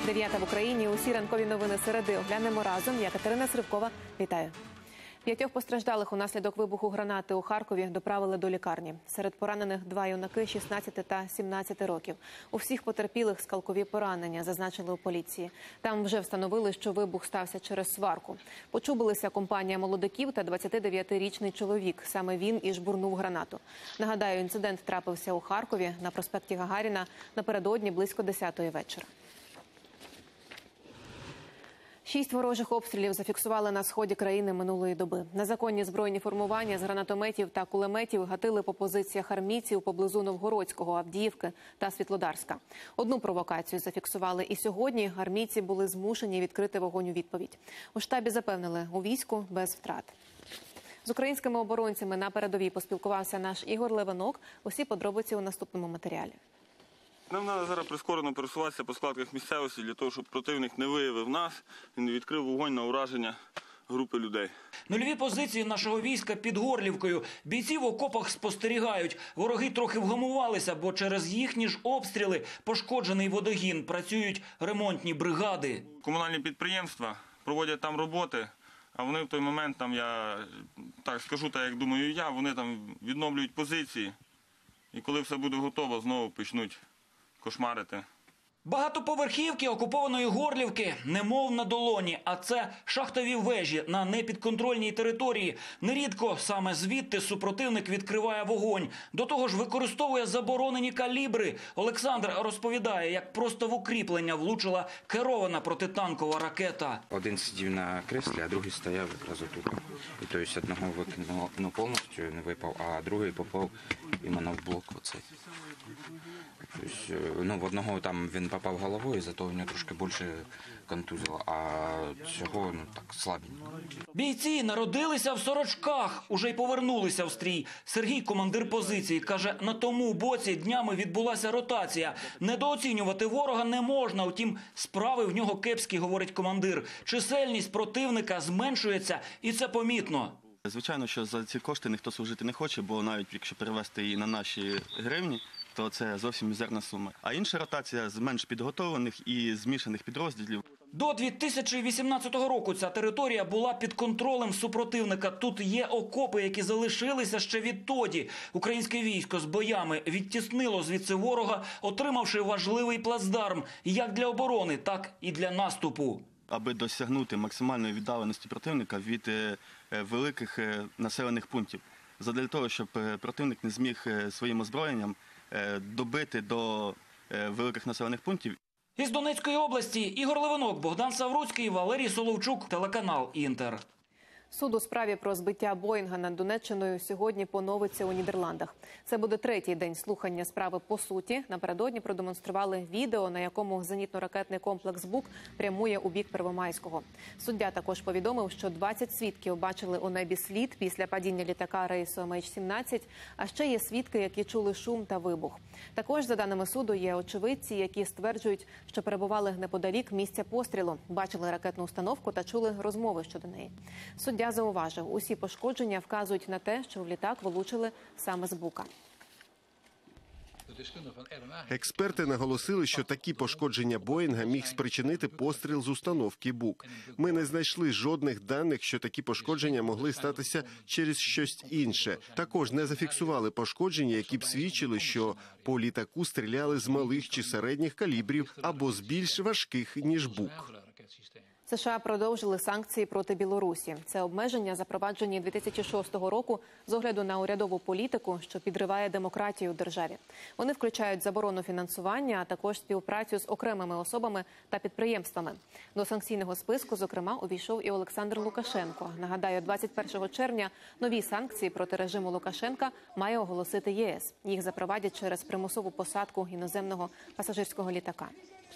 9 в Україні. Усі ранкові новини середи оглянемо разом. Я Катерина Сривкова. Вітаю. 5 постраждалих унаслідок вибуху гранати у Харкові доправили до лікарні. Серед поранених 2 юнаки 16 та 17 років. У всіх потерпілих скалкові поранення, зазначили у поліції. Там вже встановили, що вибух стався через сварку. Почубилися компанія молодиків та 29-річний чоловік. Саме він і жбурнув гранату. Нагадаю, інцидент трапився у Харкові на проспекті Гагаріна напередодні близько 10-ї вечора. 6 ворожих обстрілів зафіксували на сході країни минулої доби. Незаконні збройні формування з гранатометів та кулеметів гатили по позиціях армійців поблизу Новгородського, Авдіївки та Світлодарська. Одну провокацію зафіксували і сьогодні. Армійці були змушені відкрити вогонь у відповідь. У штабі запевнили, у війську без втрат. З українськими оборонцями на передовій поспілкувався наш Ігор Левинок. Усі подробиці у наступному матеріалі. Нам треба зараз прискорено пересуватися по складках місцевості, для того, щоб противник не виявив нас і не відкрив вогонь на ураження групи людей. Нульові позиції нашого війська під Горлівкою. Бійці в окопах спостерігають. Вороги трохи вгамувалися, бо через їхні ж обстріли пошкоджений водогін. Працюють ремонтні бригади. Комунальні підприємства проводять там роботи, а вони в той момент, там, я так скажу, так як думаю я, вони там відновлюють позиції. І коли все буде готово, знову почнуть кошмарити. Багатоповерхівки окупованої Горлівки немов на долоні, а це шахтові вежі на непідконтрольній території. Нерідко саме звідти супротивник відкриває вогонь. До того ж використовує заборонені калібри. Олександр розповідає, як просто в укріплення влучила керована протитанкова ракета. Один сидів на креслі, а другий стояв якраз отут. І тобто одного викинуло повністю, не випав, а другий попав іменно в блок оцей. Тобто, в одного там він попав головою, зато у нього трошки більше контузило, а цього так слабенько. Бійці народилися в сорочках, уже й повернулися в стрій. Сергій, командир позиції, каже, на тому боці днями відбулася ротація. Недооцінювати ворога не можна, втім, справи в нього кепські, говорить командир. Чисельність противника зменшується, і це помітно. Звичайно, що за ці кошти ніхто служити не хоче, бо навіть якщо перевести її на наші гривні, то це зовсім мізерна сума. А інша ротація з менш підготовлених і змішаних підрозділів. До 2018 року ця територія була під контролем супротивника. Тут є окопи, які залишилися ще відтоді. Українське військо з боями відтіснило звідси ворога, отримавши важливий плацдарм як для оборони, так і для наступу. Аби досягнути максимальної віддаленості противника від великих населених пунктів. Задля того, щоб противник не зміг своїм озброєнням добити до великих населених пунктів. Із Донецької області Ігор Левинок, Богдан Савруцький, Валерій Соловчук, телеканал «Інтер». Суд у справі про збиття Боїнга над Донеччиною сьогодні поновиться у Нідерландах. Це буде третій день слухання справи по суті. Напередодні продемонстрували відео, на якому зенітно-ракетний комплекс «Бук» прямує у бік Первомайського. Суддя також повідомив, що 20 свідків бачили у небі слід після падіння літака рейсу MH17, а ще є свідки, які чули шум та вибух. Також, за даними суду, є очевидці, які стверджують, що перебували неподалік місця пострілу, бачили ракетну установку та чули розмови щодо неї. Суддя зауважив, усі пошкодження вказують на те, що в літак влучили саме з «Бука». Експерти наголосили, що такі пошкодження Боїнга міг спричинити постріл з установки «Бук». Ми не знайшли жодних даних, що такі пошкодження могли статися через щось інше. Також не зафіксували пошкодження, які б свідчили, що по літаку стріляли з малих чи середніх калібрів або з більш важких, ніж «Бук». США продовжили санкції проти Білорусі. Це обмеження, запроваджені 2006 року з огляду на урядову політику, що підриває демократію в державі. Вони включають заборону фінансування, а також співпрацю з окремими особами та підприємствами. До санкційного списку, зокрема, увійшов і Олександр Лукашенко. Нагадаю, 21 червня нові санкції проти режиму Лукашенка має оголосити ЄС. Їх запровадять через примусову посадку іноземного пасажирського літака.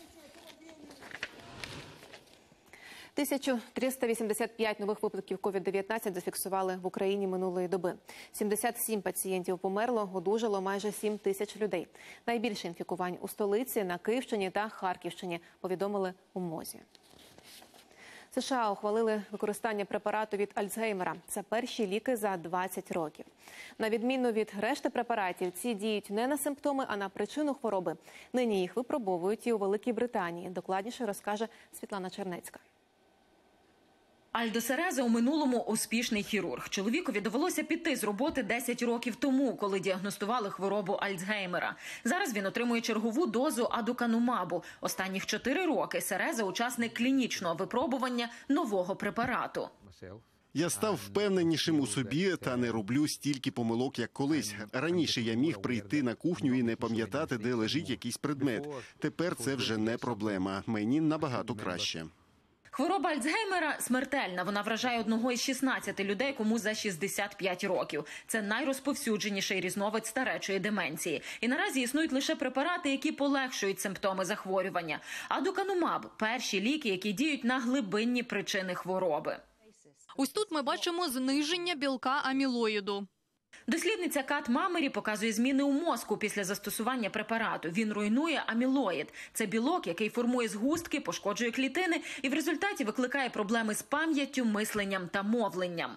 1385 нових випадків COVID-19 зафіксували в Україні минулої доби. 77 пацієнтів померло, одужало майже 7 тисяч людей. Найбільше інфікувань у столиці, на Київщині та Харківщині, повідомили у МОЗі. США ухвалили використання препарату від Альцгеймера. Це перші ліки за 20 років. На відміну від решти препаратів, ці діють не на симптоми, а на причину хвороби. Нині їх випробовують і у Великій Британії. Докладніше розкаже Світлана Чернецька. Альдо Сереза у минулому успішний хірург. Чоловікові довелося піти з роботи 10 років тому, коли діагностували хворобу Альцгеймера. Зараз він отримує чергову дозу адуканумабу. Останніх 4 роки Сереза – учасник клінічного випробування нового препарату. Я став впевненішим у собі та не роблю стільки помилок, як колись. Раніше я міг прийти на кухню і не пам'ятати, де лежить якийсь предмет. Тепер це вже не проблема. Мені набагато краще. Хвороба Альцгеймера смертельна. Вона вражає 1 із 16 людей, кому за 65 років. Це найрозповсюдженіший різновид старечої деменції. І наразі існують лише препарати, які полегшують симптоми захворювання. Адуканумаб – перші ліки, які діють на глибинні причини хвороби. Ось тут ми бачимо зниження білка амілоїду. Дослідниця Кат Мамері показує зміни у мозку після застосування препарату. Він руйнує амілоїд. Це білок, який формує згустки, пошкоджує клітини і в результаті викликає проблеми з пам'яттю, мисленням та мовленням.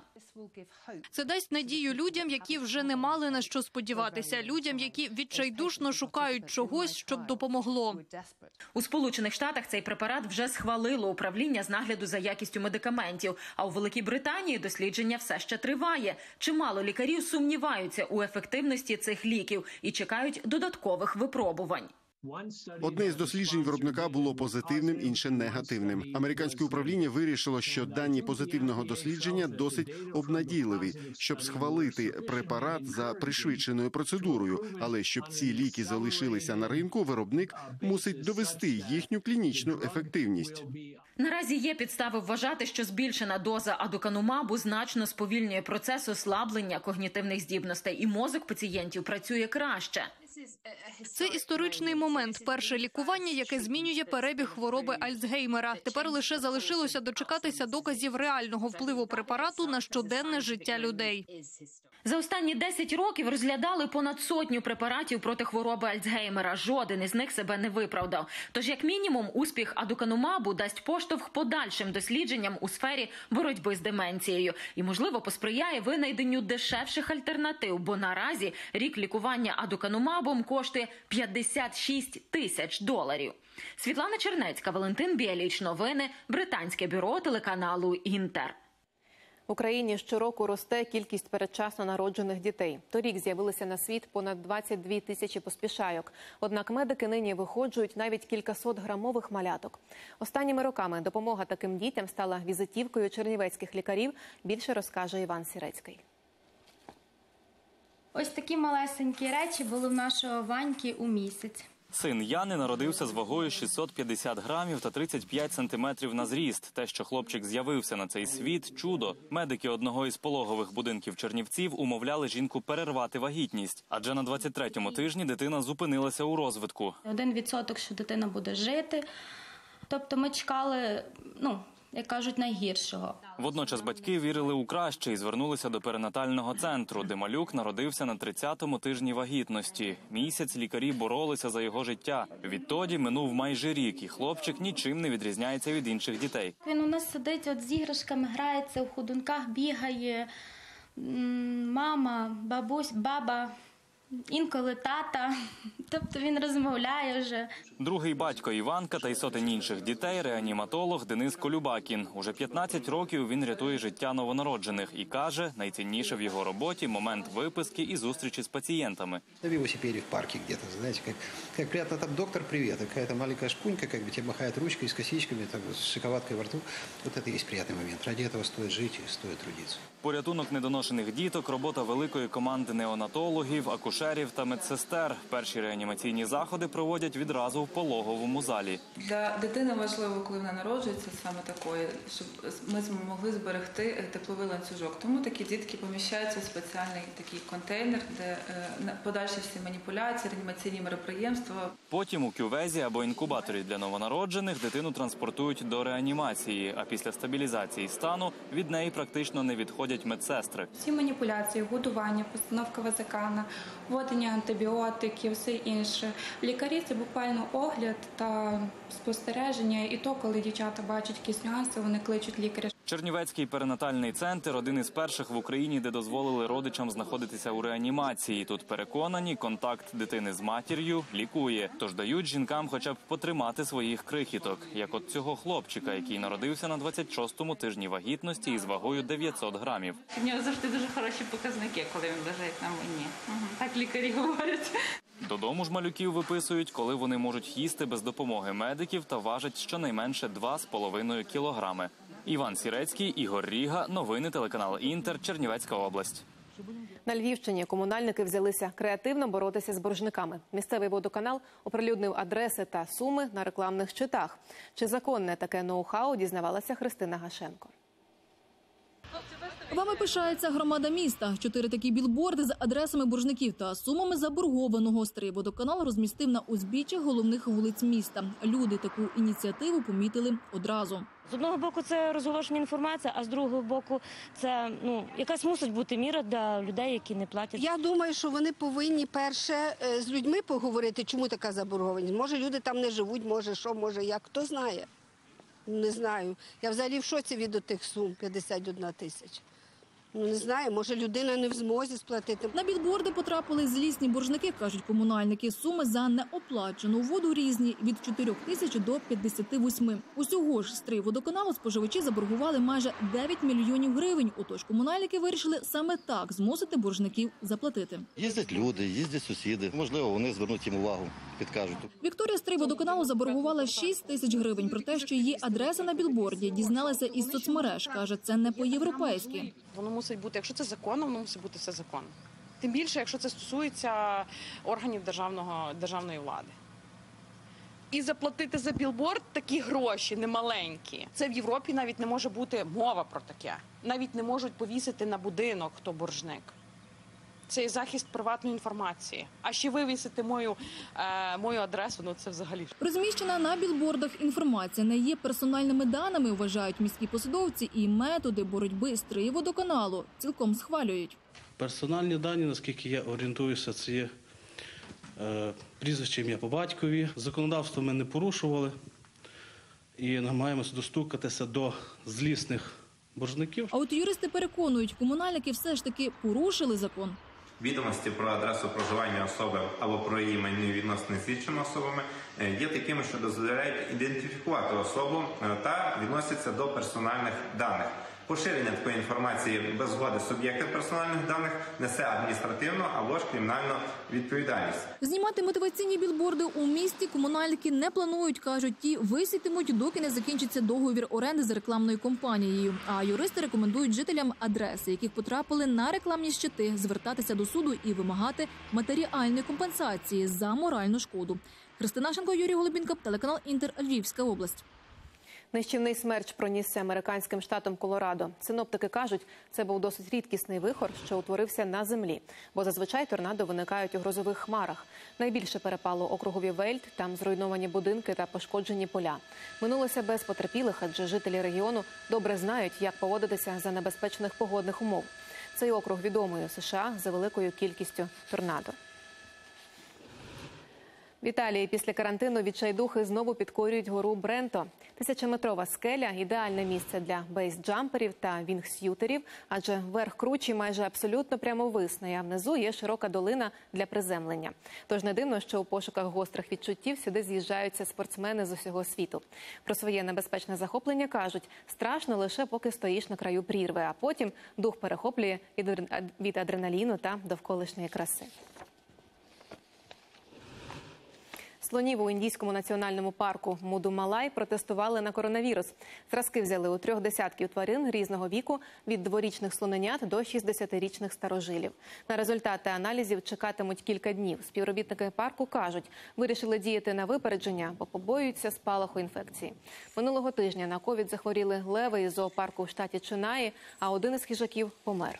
Це дасть надію людям, які вже не мали на що сподіватися. Людям, які відчайдушно шукають чогось, щоб допомогло. У Сполучених Штатах цей препарат вже схвалило управління з нагляду за якістю медикаментів. А у Великій Британії дослідження все ще триває. Чимало лікарів сумніваються у ефективності цих ліків і чекають додаткових випробувань. Одне із досліджень виробника було позитивним, інше негативним. Американське управління вирішило, що дані позитивного дослідження досить обнадійливі, щоб схвалити препарат за пришвидшеною процедурою. Але щоб ці ліки залишилися на ринку, виробник мусить довести їхню клінічну ефективність. Наразі є підстави вважати, що збільшена доза адуканумабу значно сповільнює процес ослаблення когнітивних здібностей, і мозок пацієнтів працює краще. Це історичний момент. Перше лікування, яке змінює перебіг хвороби Альцгеймера. Тепер лише залишилося дочекатися доказів реального впливу препарату на щоденне життя людей. За останні 10 років розглядали понад 100 препаратів проти хвороби Альцгеймера. Жоден із них себе не виправдав. Тож, як мінімум, успіх адуканумабу дасть поштовх подальшим дослідженням у сфері боротьби з деменцією. І, можливо, посприяє винайденню дешевших альтернатив, бо наразі рік лікування адуканумабом коштує $56 тисяч. Світлана Чернецька, Валентин Біліч. Новини. Британське бюро телеканалу «Інтер». В Україні щороку росте кількість передчасно народжених дітей. Торік з'явилися на світ понад 22 тисячі поспішайок. Однак медики нині виходжують навіть кількасотграмових маляток. Останніми роками допомога таким дітям стала візитівкою чернівецьких лікарів. Більше розкаже Іван Сірецький. Ось такі малесенькі речі були в нашого Ваньки у місяць. Син Яни народився з вагою 650 грамів та 35 сантиметрів на зріст. Те, що хлопчик з'явився на цей світ – чудо. Медики одного із пологових будинків Чернівців умовляли жінку перервати вагітність. Адже на 23-му тижні дитина зупинилася у розвитку. 1%, що дитина буде жити. Тобто ми чекали, як кажуть, найгіршого. Водночас батьки вірили у краще і звернулися до перинатального центру, де малюк народився на 30-му тижні вагітності. Місяць лікарі боролися за його життя. Відтоді минув майже рік, і хлопчик нічим не відрізняється від інших дітей. Він у нас сидить, з іграшками грається, у ходунках бігає, мама, бабусь, баба, інколи тата. Тобто він розмовляє вже. Другий батько Іванка та й сотень інших дітей – реаніматолог Денис Колюбакін. Уже 15 років він рятує життя новонароджених і каже, найцінніше в його роботі – момент виписки і зустрічі з пацієнтами. На велосипеде в парке где-то, знаете, как приятно, там доктор, привет, какая-то маленькая шпунька, как бы тебе махает ручкой с косичками, там, с шоколадкой во рту. Вот это и есть приятный момент. Ради этого стоит жить и стоит трудиться. Порятунок недоношених діток – робота великої команди неонатологів, акушерів та медсестер. Перші реанімаційні заходи проводять відразу в пологовому залі. Для дитини важливо, коли вона народжується саме такої, щоб ми могли зберегти тепловий ланцюжок. Тому такі дітки поміщаються в спеціальний такий контейнер, де подальші всі маніпуляції, реанімаційні мероприємства. Потім у кювезі або інкубаторі для новонароджених дитину транспортують до реанімації, а після стабілізації стану від неї практично не відходять медсестри. Всі маніпуляції, годування, постановка ВЗК на введення антибіотиків, все інше. Лікарі – це буквально огляд та спостереження, і то, коли дівчата бачать якісь нюанси, вони кличуть лікаря. Чернівецький перинатальний центр – один із перших в Україні, де дозволили родичам знаходитися у реанімації. Тут переконані, контакт дитини з матір'ю лікує. Тож дають жінкам хоча б потримати своїх крихіток. Як от цього хлопчика, який народився на 26-му тижні вагітності із вагою 900 грамів. У нього завжди дуже хороші показники, коли він лежить на мені. Так лікарі говорять. Додому ж малюків виписують, коли вони можуть їсти без допомоги медиків та важать щонайменше 2,5 кілограми. Іван Сірецький, Ігор Ріга. Новини телеканал Інтер. Чернівецька область. На Львівщині комунальники взялися креативно боротися з боржниками. Місцевий водоканал оприлюднив адреси та суми на рекламних щитах. Чи законне таке ноу-хау, дізнавалася Христина Гашенко. Вами пишається громада міста. 4 такі білборди з адресами боржників та сумами заборгованого Стрийводоканал розмістив на узбіччях головних вулиць міста. Люди таку ініціативу помітили одразу. З одного боку це розголошення інформації, а з другого боку це якась мусить бути міра для людей, які не платять. Я думаю, що вони повинні перше з людьми поговорити, чому така заборгованість. Може люди там не живуть, може що, може як, хто знає. Не знаю. Я взагалі в шоці від тих сум 51 тисяча. Не знаю, може людина не в змозі сплатити. На білборди потрапили злісні боржники, кажуть комунальники. Суми за неоплачену воду різні – від 4 тисяч до 58. Усього ж Стрийводоканалу споживачі заборгували майже 9 мільйонів гривень. Отож комунальники вирішили саме так змусити боржників заплатити. Їздять люди, їздять сусіди. Можливо, вони звернуть їм увагу, підкажуть. Вікторія Стрийводоканалу заборгувала 6 тисяч гривень. Про те, що її адреса на білборді, дізналася із соцмереж. Каже, це не по-європейськи. Воно мусить бути, якщо це законно, воно мусить бути все законно. Тим більше, якщо це стосується органів державної влади. І заплатити за білборд такі гроші немаленькі. Це в Європі навіть не може бути мова про таке. Навіть не можуть повісити на будинок, хто боржник. Це є захист приватної інформації. А ще вивісити мою адресу, це взагалі. Розміщена на білбордах інформація не є персональними даними, вважають міські посадовці, і методи боротьби Стрийводоканалу цілком схвалюють. Персональні дані, наскільки я орієнтуюся, це є прізвище, ім'я по батькові. Законодавство ми не порушували і намагаємося достукатися до злісних боржників. А от юристи переконують, комунальники все ж таки порушили закон. Відомості про адресу проживання особи або про її майнові відносини з іншими особами є такими, що дозволяють ідентифікувати особу та відносяться до персональних даних. Поширення такої інформації без згоди суб'єкта персональних даних несе адміністративну або ж кримінальну відповідальність. Знімати мотиваційні білборди у місті комунальники не планують, кажуть, ті висітимуть, доки не закінчиться договір оренди з рекламною компанією. А юристи рекомендують жителям адреси, яких потрапили на рекламні щити, звертатися до суду і вимагати матеріальної компенсації за моральну шкоду. Христина Гашенко, Юрій Голубінка, телеканал Інтер, Львівська область. Нищівний смерч пронісся американським штатом Колорадо. Синоптики кажуть, це був досить рідкісний вихор, що утворився на землі, бо зазвичай торнадо виникають у грозових хмарах. Найбільше перепало округові Вельт, там зруйновані будинки та пошкоджені поля. Минулося без потерпілих, адже жителі регіону добре знають, як поводитися за небезпечних погодних умов. Цей округ відомий у США за великою кількістю торнадо. В Італії після карантину відчайдухи знову підкорюють гору Бренто. 1000-метрова скеля – ідеальне місце для бейсджамперів та вінгс'ютерів, адже верх кручі майже абсолютно прямовисний, а внизу є широка долина для приземлення. Тож не дивно, що у пошуках гострих відчуттів сюди з'їжджаються спортсмени з усього світу. Про своє небезпечне захоплення кажуть, страшно лише поки стоїш на краю прірви, а потім дух перехоплює від адреналіну та довколишньої краси. Слонів у індійському національному парку Мудумалай протестували на коронавірус. Зразки взяли у 3 десятків тварин різного віку – від 2-річних слоненят до 60-річних старожилів. На результати аналізів чекатимуть кілька днів. Співробітники парку кажуть, вирішили діяти на випередження, бо побоюються спалаху інфекції. Минулого тижня на ковід захворіли леви із зоопарку в штаті Чинаї, а один із хижаків помер.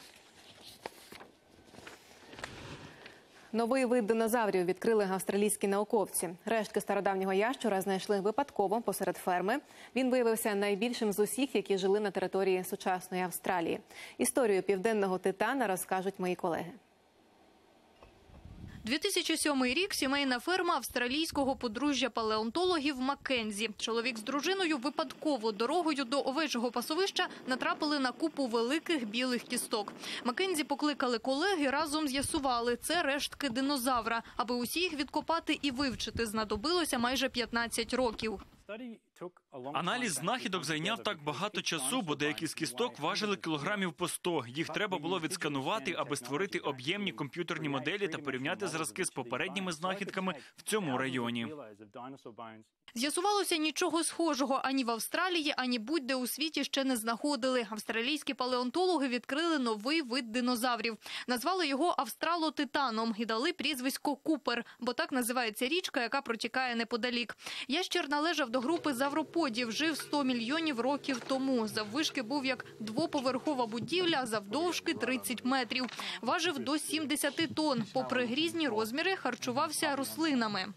Новий вид динозаврів відкрили австралійські науковці. Рештки стародавнього ящура знайшли випадково посеред ферми. Він виявився найбільшим з усіх, які жили на території сучасної Австралії. Історію південного титана розкажуть мої колеги. 2007 рік – сімейна ферма австралійського подружжя палеонтологів Маккензі. Чоловік з дружиною випадково дорогою до овечого пасовища натрапили на купу великих білих кісток. Маккензі покликали колег і разом з'ясували – це рештки динозавра. Аби усі їх відкопати і вивчити, знадобилося майже 15 років. Аналіз знахідок зайняв так багато часу, бо деякі з кісток важили кілограмів по 100. Їх треба було відсканувати, аби створити об'ємні комп'ютерні моделі та порівняти зразки з попередніми знахідками в цьому районі. З'ясувалося, нічого схожого ані в Австралії, ані будь-де у світі ще не знаходили. Австралійські палеонтологи відкрили новий вид динозаврів. Назвали його австралотитаном і дали прізвисько Купер, бо так називається річка, яка протікає неподалік. Ящер належав до групи завроподів, жив 100 мільйонів років тому. Заввишки був як двоповерхова будівля, завдовжки 30 метрів. Важив до 70 тонн. Попри грізні розміри, харчувався рослинами.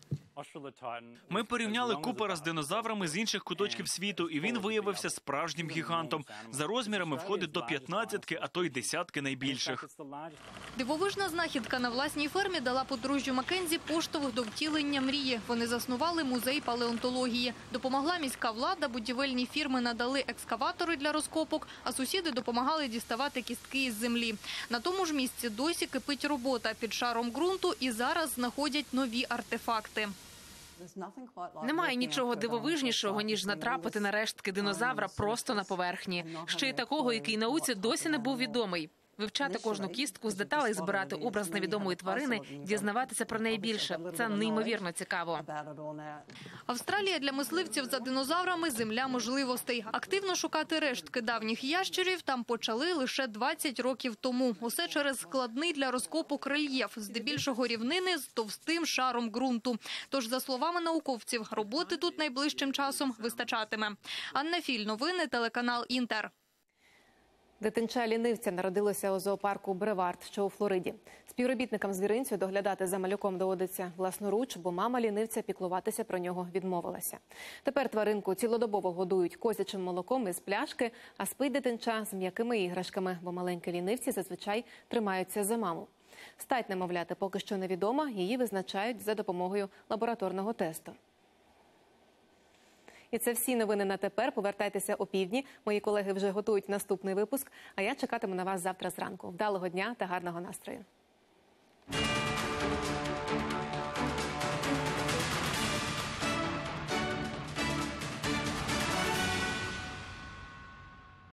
Ми порівняли Купера з динозаврами з інших куточків світу, і він виявився справжнім гігантом. За розмірами входить до 15, а то й десятки найбільших. Дивовижна знахідка на власній фермі дала подружжю Маккензі поштовх до втілення мрії. Вони заснували музей палеонтології. Допомогла міська влада, будівельні фірми надали екскаватори для розкопок, а сусіди допомагали діставати кістки із землі. На тому ж місці досі кипить робота під шаром ґрунту і зараз знаходять нові артефакти. Немає нічого дивовижнішого, ніж натрапити на рештки динозавра просто на поверхні. Ще й такого, який науці досі не був відомий. Вивчати кожну кістку з деталей, збирати образ невідомої тварини, дізнаватися про неї більше – це неймовірно цікаво. Австралія для мисливців за динозаврами – земля можливостей. Активно шукати рештки давніх ящерів там почали лише 20 років тому. Усе через складний для розкопок рельєф, здебільшого рівнини з товстим шаром ґрунту. Тож, за словами науковців, роботи тут найближчим часом вистачатиме. Анна Філь, новини, телеканал «Інтер». Дитинча-лінивця народилося у зоопарку Бревард, що у Флориді. Співробітникам звіринцю доглядати за малюком доводиться власноруч, бо мама лінивця піклуватися про нього відмовилася. Тепер тваринку цілодобово годують козячим молоком із пляшки, а спить дитинча з м'якими іграшками, бо маленькі лінивці зазвичай тримаються за маму. Стать немовляти поки що невідома, її визначають за допомогою лабораторного тесту. І це всі новини на тепер. Повертайтеся опівдні. Мої колеги вже готують наступний випуск, а я чекатиму на вас завтра зранку. Вдалого дня та гарного настрою.